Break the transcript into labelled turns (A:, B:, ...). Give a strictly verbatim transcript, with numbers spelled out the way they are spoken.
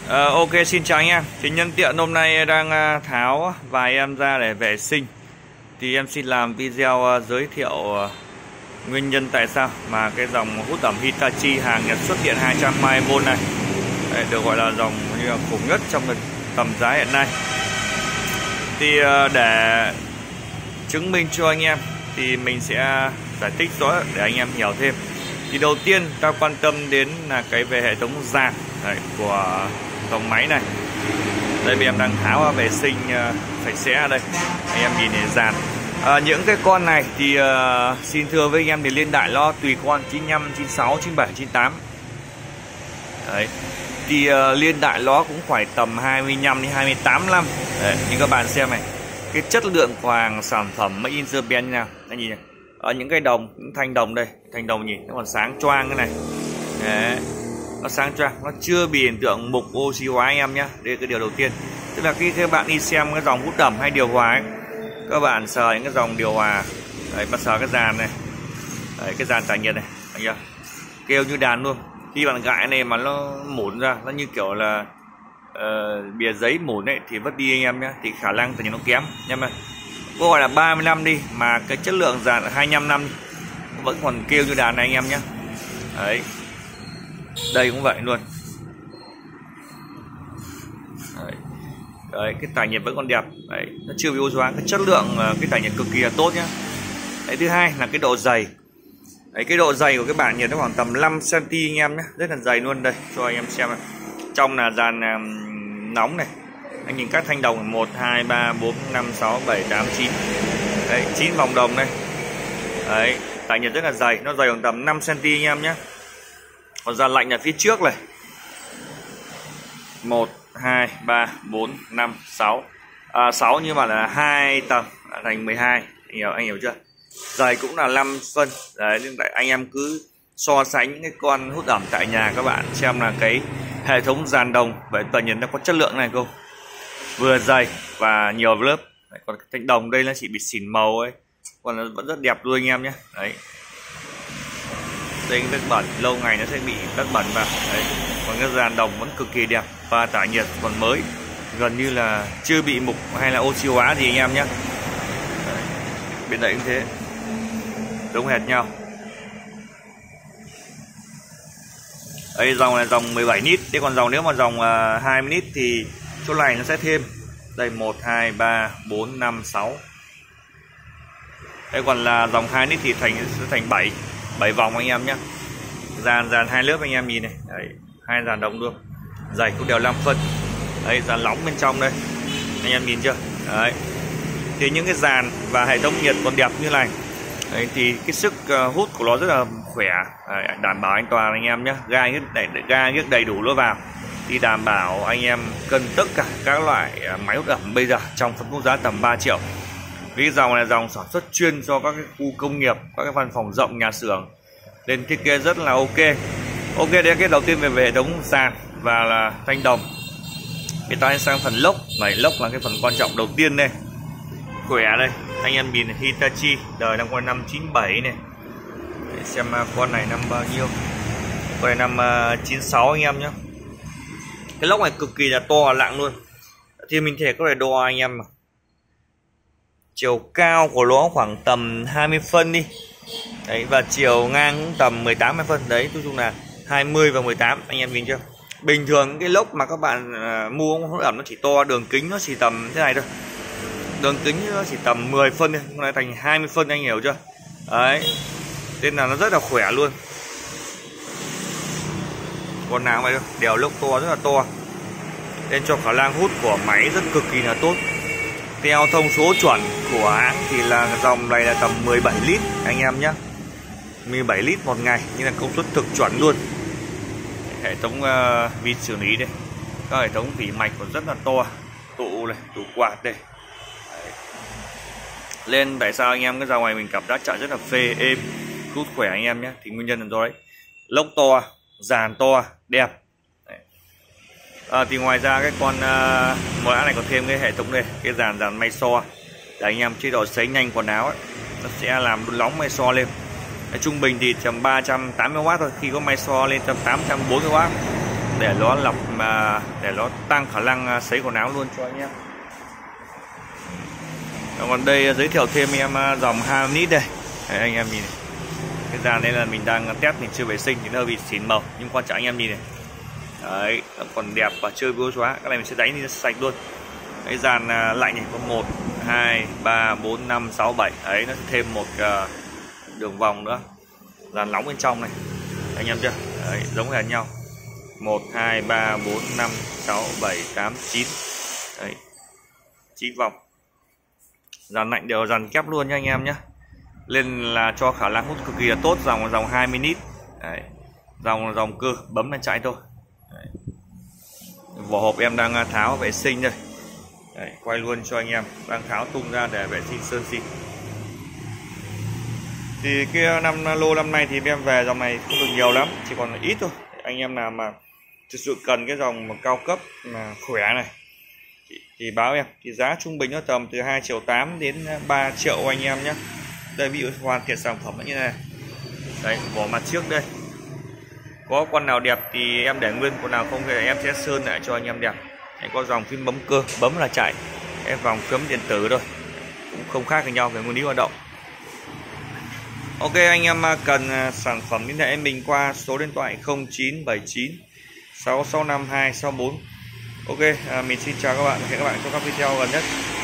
A: À, ok, xin chào anh em. Thì nhân tiện hôm nay đang tháo vài em ra để vệ sinh, thì em xin làm video giới thiệu nguyên nhân tại sao mà cái dòng hút ẩm Hitachi hàng Nhật xuất hiện hai trăm hai mươi vôn này Đấy, được gọi là dòng như là khủng nhất trong tầm giá hiện nay. Thì để chứng minh cho anh em thì mình sẽ giải thích rõ để anh em hiểu thêm. Thì đầu tiên ta quan tâm đến là cái về hệ thống dàn đấy, của dòng máy này. Đây bây em đang tháo vệ sinh uh, sạch sẽ ở đây. Anh em nhìn thấy dàn. À, những cái con này thì uh, xin thưa với anh em thì liên đại nó tùy con chín mươi lăm, chín mươi sáu, chín mươi bảy, chín mươi tám. Đấy. Thì uh, liên đại nó cũng phải tầm hai mươi lăm đến hai mươi tám năm. Đấy, như các bạn xem này. Cái chất lượng của hàng sản phẩm Made in Japan như nào. Anh nhìn này. Ở những cái đồng, những thanh đồng đây, thanh đồng nhìn nó còn sáng choang cái này. Đấy. Nó sáng choang, nó chưa bị hiện tượng mục oxy hóa anh em nhé. Đây là cái điều đầu tiên. Tức là khi các bạn đi xem cái dòng hút ẩm hay điều hòa ấy, các bạn sờ những cái dòng điều hòa, đấy, bạn sờ cái dàn này, đấy, cái dàn tản nhiệt này, anh nhá, kêu như đàn luôn. Khi bạn gãi này mà nó mủn ra, nó như kiểu là uh, bìa giấy mủn ấy thì vứt đi anh em nhé, thì khả năng tản nhiệt nó kém. Nhưng mà có gọi là ba mươi năm đi mà cái chất lượng dàn hai mươi lăm năm vẫn còn kêu như đàn này anh em nhé. Đấy. Đây cũng vậy luôn. Đấy. Đấy, cái tản nhiệt vẫn còn đẹp. Đấy, nó chưa bị ô hóa, cái chất lượng cái tản nhiệt cực kỳ là tốt nhá. Đấy, thứ hai là cái độ dày. Đấy, cái độ dày của cái bảng nhiệt nó khoảng tầm năm xăng ti mét anh em nhé, rất là dày luôn. Đây cho anh em xem này. Trong là dàn um, nóng này. Anh nhìn các thanh đồng một, hai, ba, bốn, năm, sáu, bảy, tám, chín. Đấy, chín vòng đồng đây. Đấy, tản nhiệt rất là dày, nó dày khoảng tầm năm xăng ti mét anh em nhé. Còn dàn lạnh ở phía trước này một, hai, ba, bốn, năm, sáu à, sáu nhưng mà là hai tầng thành mười hai. Anh hiểu, anh hiểu chưa? Dày cũng là năm phân. Đấy, nên anh em cứ so sánh những cái con hút ẩm tại nhà các bạn xem là cái hệ thống dàn đồng với tản nhiệt nó có chất lượng này không, vừa dày và nhiều lớp. Đấy, còn thanh đồng đây nó chỉ bị xỉn màu ấy, còn nó vẫn rất đẹp luôn anh em nhé. Đấy, đây nước bẩn lâu ngày nó sẽ bị đất bẩn vào. Đấy. Còn cái dàn đồng vẫn cực kỳ đẹp và tản nhiệt còn mới, gần như là chưa bị mục hay là oxy hóa gì anh em nhé. Đấy. Bên đây cũng thế, giống hệt nhau. Đây dòng này dòng mười bảy lít, thế còn dòng nếu mà dòng uh, hai mươi lít thì chỗ này nó sẽ thêm. Đây một, hai, ba, bốn, năm, sáu. Đây còn là dòng hai lít thì thành sẽ thành bảy bảy vòng anh em nhé. Dàn dàn hai lớp anh em nhìn này. Đấy, hai dàn đồng luôn. Dày cũng đều năm phân. Đấy, dàn nóng bên trong đây. Anh em nhìn chưa? Đấy. Thì những cái dàn và hệ thống nhiệt còn đẹp như này. Đấy, thì cái sức uh, hút của nó rất là khỏe. Đấy, đảm bảo an toàn anh em nhé. Ga nhức đầy, ga nhức đầy đủ nó vào. Thì đảm bảo anh em cân tất cả các loại máy hút ẩm bây giờ trong phân khúc giá tầm ba triệu. Cái dòng này dòng sản xuất chuyên cho các cái khu công nghiệp, các cái văn phòng rộng, nhà xưởng, nên thiết kế rất là ok. Ok, đấy cái đầu tiên về, về hệ thống sàn và là thanh đồng. Cái tay sang phần lốc, này lốc là cái phần quan trọng đầu tiên đây. Khỏe đây, anh em nhìn Hitachi đời năm qua năm chín bảy này. Để xem con này năm bao nhiêu. Con này năm uh, chín sáu anh em nhé. Cái lốc này cực kỳ là to nặng luôn. Thì mình thể có thể đo anh em mà. Chiều cao của nó khoảng tầm hai mươi phân đi. Đấy, và chiều ngang cũng tầm mười tám phân. Đấy, nói chung là hai mươi và mười tám. Anh em nhìn chưa? Bình thường cái lốc mà các bạn uh, mua hút ẩm nó chỉ to, đường kính nó chỉ tầm thế này thôi. Đường kính nó chỉ tầm mười phân thôi, nó thành hai mươi phân, anh hiểu chưa? Đấy. Nên là nó rất là khỏe luôn. Con nào vậy đâu, đều lốc to, rất là to. Nên cho khả năng hút của máy rất cực kỳ là tốt. Theo thông số chuẩn của hãng thì là dòng này là tầm mười bảy lít anh em nhé, mười bảy lít một ngày, như là công suất thực chuẩn luôn. Hệ thống uh, vi xử lý đây, các hệ thống vỉ mạch còn rất là to, tụ này, tủ quạt đây. Đấy. Lên tại sao anh em cái dòng này mình cảm giác chạy rất là phê, êm, hút khỏe anh em nhé, thì nguyên nhân là do đấy, lốc to, dàn to, đẹp. À, thì ngoài ra cái con uh, mẫu này có thêm cái hệ thống này, cái dàn dàn may so để anh em chế độ sấy nhanh quần áo ấy, nó sẽ làm đun nóng may so lên. Trung bình thì tầm ba trăm tám mươi oát thôi, khi có may so lên tầm tám trăm bốn mươi oát. để nó lọc mà để nó tăng khả năng sấy quần áo luôn cho anh em. Còn đây giới thiệu thêm em dòng Hamnit đây. Đấy, anh em nhìn này. Cái dàn đây là mình đang test, mình chưa vệ sinh thì nó bị xỉn màu, nhưng quan trọng anh em nhìn này. Đấy, nó còn đẹp và chưa bưu xóa. Cái này mình sẽ đánh đi sạch luôn. Cái dàn lạnh này có một, hai, ba, bốn, năm, sáu, bảy. Đấy, nó thêm một uh, đường vòng nữa. Dàn nóng bên trong này. Anh em chưa? Đấy, giống hệt nhau. một, hai, ba, bốn, năm, sáu, bảy, tám, chín. Đấy. chín vòng. Dàn lạnh đều dàn kép luôn nha anh em nhé. Lên là cho khả năng hút cực kỳ là tốt, dòng dòng hai mươi lít. Đấy. Dòng dòng cơ bấm lên chạy thôi. Đấy. Vỏ hộp em đang tháo vệ sinh đây. Đấy, quay luôn cho anh em, đang tháo tung ra để vệ sinh sơn xi. Thì cái năm lô năm nay thì em về dòng này không được nhiều lắm, chỉ còn ít thôi. Anh em nào mà thực sự cần cái dòng mà cao cấp mà khỏe này thì, thì báo em. Thì giá trung bình nó tầm từ hai triệu tám đến ba triệu anh em nhé. Đây ví dụ hoàn thiện sản phẩm như này. Đấy, vỏ mặt trước đây. Có con nào đẹp thì em để nguyên, con nào không thì em sẽ sơn lại cho anh em đẹp. Đấy, có dòng phím bấm cơ, bấm là chạy. Em vòng cấm điện tử thôi, cũng không khác với nhau về nguyên lý hoạt động. Ok, anh em cần sản phẩm liên hệ mình qua số điện thoại không chín bảy chín sáu sáu năm hai sáu bốn. Ok, mình xin chào các bạn, hẹn các bạn trong các video gần nhất.